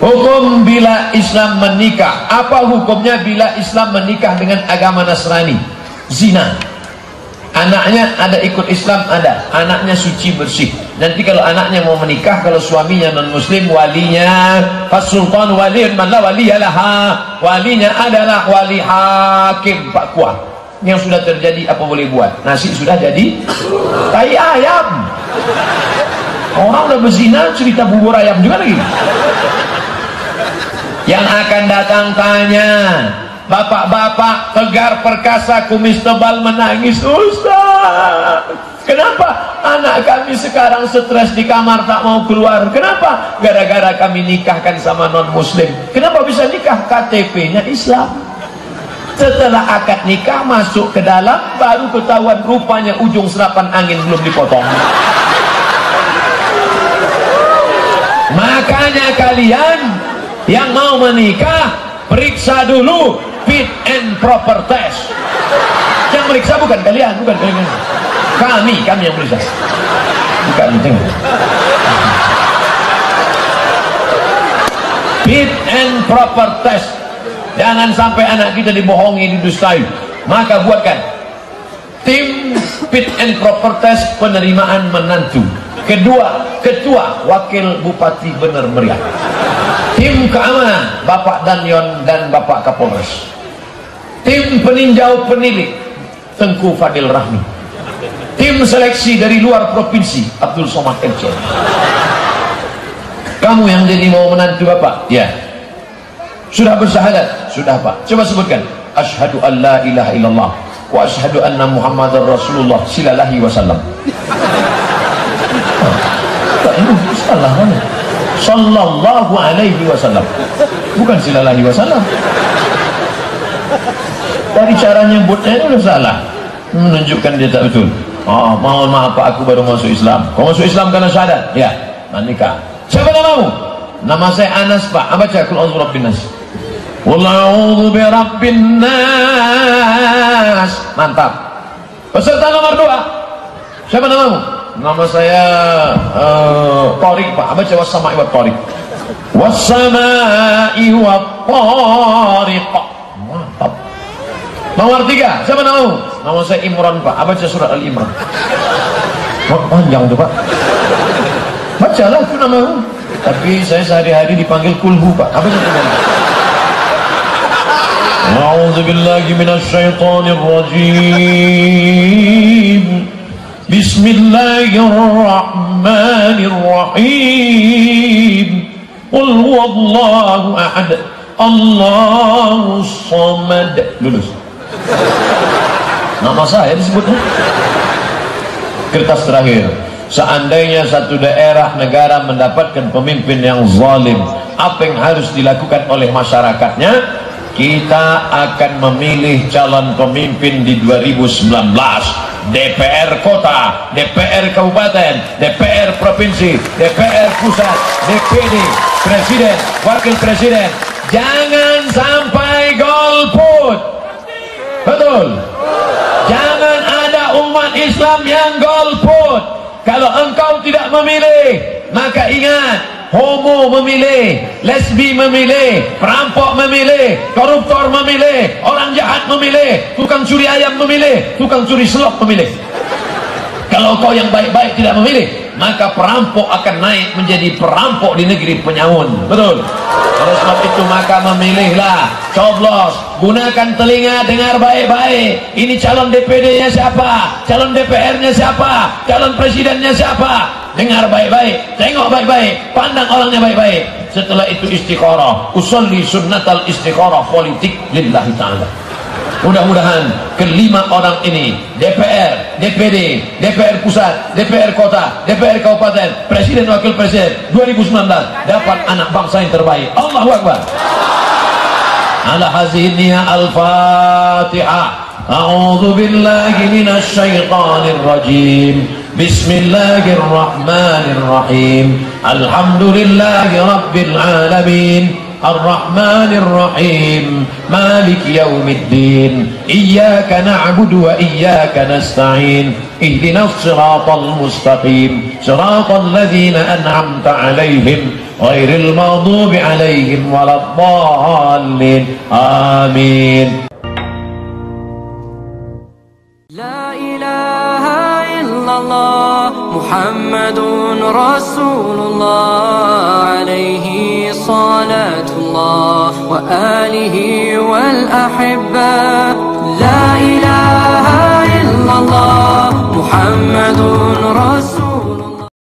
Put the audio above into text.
Hukum bila Islam menikah. Apa hukumnya bila Islam menikah dengan agama Nasrani? Zina. Anaknya ada ikut Islam, ada. Anaknya suci bersih. Nanti kalau anaknya mau menikah, kalau suaminya non muslim, walinya fasultan waliyun man la waliyalaha. Walinya adalah wali hakim Pak Kuah. Yang sudah terjadi apa boleh buat? Nasi sudah jadi tai ayam. Orang udah berzina, cerita bubur ayam juga lagi. Yang akan datang tanya, bapak-bapak tegar perkasa kumis tebal menangis, Ustaz, kenapa anak kami sekarang stres di kamar tak mau keluar? Kenapa? Gara-gara kami nikahkan sama non muslim. Kenapa bisa nikah? KTP-nya Islam. Setelah akad nikah masuk ke dalam, baru ketahuan rupanya ujung serapan angin belum dipotong. Makanya kalian yang mau menikah, periksa dulu fit and proper test. Yang meriksa bukan kalian, bukan kalian. Kami yang meriksa. Bukan penting. Fit and proper test. Jangan sampai anak kita dibohongi, didustai. Maka buatkan tim fit and proper test penerimaan menantu. Kedua, ketua wakil bupati Bener Meriah. Tim keamanan Bapak Danyon dan Bapak Kapolres. Tim peninjau penilik Tengku Fadil Rahmi. Tim seleksi dari luar provinsi Abdul Somad MC. Kamu yang jadi mau menantu Bapak? Ya. Sudah bersyahadat? Sudah Pak. Coba sebutkan. Asyhadu an la ilaha illallah wa asyhadu anna Muhammadar Rasulullah sallallahu wasallam. Ini salah mana? Sallallahu alaihi wasallam, bukan sallallahu wasallam. Dari cara nyebutnya itu udah salah, menunjukkan dia tak betul. Oh, mohon maaf Pak, aku baru masuk Islam. Kau masuk Islam karena syahadat? Ya, menikah. Siapa namamu? Nama saya Anas Pak. Baca Qul a'udzu birabbin nas. Qul a'udzu birabbin nas. Mantap. Peserta nomor 2. Siapa namamu? Nama saya Torik Pak. Baca wassama'i wa Torik. Wassama'i wa Torik. Mantap. Nomor 3. Siapa namamu? Nama saya Imran Pak. Baca surat Al-Imran. Panjang tuh Pak. Bacalah itu namamu. Tapi saya sehari-hari dipanggil Kulhu Pak. Apa itu? A'udzu billahi minasy syaithanir rajim. Bismillahirrahmanirrahim. Qul huwallahu ahad. Allahus samad. Lulus. Nama saya disebutnya. Kertas terakhir. Seandainya satu daerah negara mendapatkan pemimpin yang zalim, apa yang harus dilakukan oleh masyarakatnya? Kita akan memilih calon pemimpin di 2019. DPR kota, DPR kabupaten, DPR provinsi, DPR pusat, DPD, presiden, wakil presiden. Jangan sampai golput. Betul. Jangan ada umat Islam yang golput. Kalau engkau tidak memilih, maka ingat, homo memilih, lesbi memilih, perampok memilih, koruptor memilih, orang jahat memilih, tukang curi ayam memilih, tukang curi selop memilih. Kalau kau yang baik-baik tidak memilih, maka perampok akan naik menjadi perampok di negeri penyamun. Betul. Oleh sebab itu maka memilihlah, coblos, gunakan telinga, dengar baik-baik. Ini calon DPD-nya siapa, calon DPR-nya siapa, calon presidennya siapa. Dengar baik-baik, tengok baik-baik, pandang orangnya baik-baik. Setelah itu istikharah, usolli sunnatal istikharah politik lillahi ta'ala. Mudah-mudahan kelima orang ini, DPR, DPD, DPR pusat, DPR kota, DPR kabupaten, presiden wakil presiden 2019 dapat anak bangsa yang terbaik. Allahu Akbar. Ala hazinnya al-Fatihah. A'udzu billahi minasy syaithanir rajim. Bismillahirrahmanirrahim. Alhamdulillahi rabbil alamin. الرحمن الرحيم مالك يوم الدين إياك نعبد وإياك نستعين اهدنا الصراط المستقيم صراط الذين أنعمت عليهم غير المغضوب عليهم ولا الضالين آمين. لا إله إلا الله محمد رسول الله عليه صلاة الله وآله والأحبة. لا إله إلا الله محمد